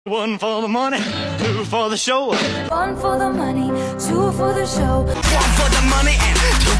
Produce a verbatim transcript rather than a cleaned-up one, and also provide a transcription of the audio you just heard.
One for the money, two for the show. One for the money, two for the show. One for the money and two